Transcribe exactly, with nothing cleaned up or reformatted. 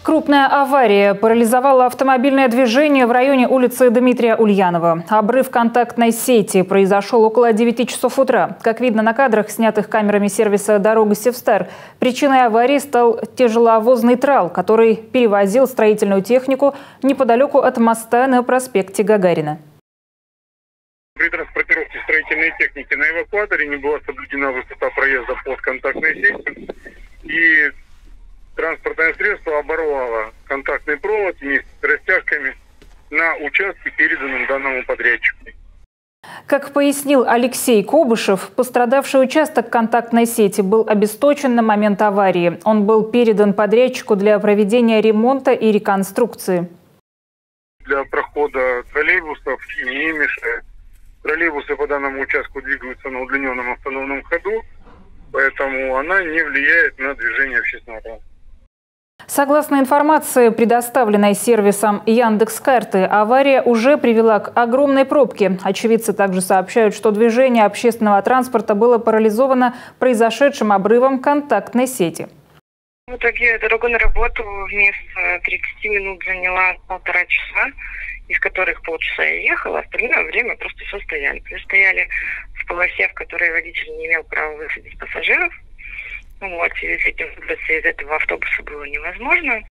Крупная авария парализовала автомобильное движение в районе улицы Дмитрия Ульянова. Обрыв контактной сети произошел около девяти часов утра. Как видно на кадрах, снятых камерами сервиса «Дорога Севстар», причиной аварии стал тяжеловозный трал, который перевозил строительную технику неподалеку от моста на проспекте Гагарина. При транспортировке строительной техники на эвакуаторе не была соблюдена высота проезда под контактной сетью, и транспортное средство оборвало контактный провод вместе с растяжками на участке, переданном данному подрядчику. Как пояснил Алексей Кобышев, пострадавший участок контактной сети был обесточен на момент аварии. Он был передан подрядчику для проведения ремонта и реконструкции. Для прохода троллейбусов не мешает. Троллейбусы по данному участку двигаются на удлиненном автономном ходу, поэтому она не влияет на движение общественного транспорта. Согласно информации, предоставленной сервисом Яндекс.Карты, авария уже привела к огромной пробке. Очевидцы также сообщают, что движение общественного транспорта было парализовано произошедшим обрывом контактной сети. В итоге дорога на работу вместо тридцати минут заняла полтора часа, из которых полчаса я ехала, остальное время просто все стояли. Мы стояли в полосе, в которой водитель не имел права высадить пассажиров. Вот, и с этим выбраться из этого автобуса было невозможно.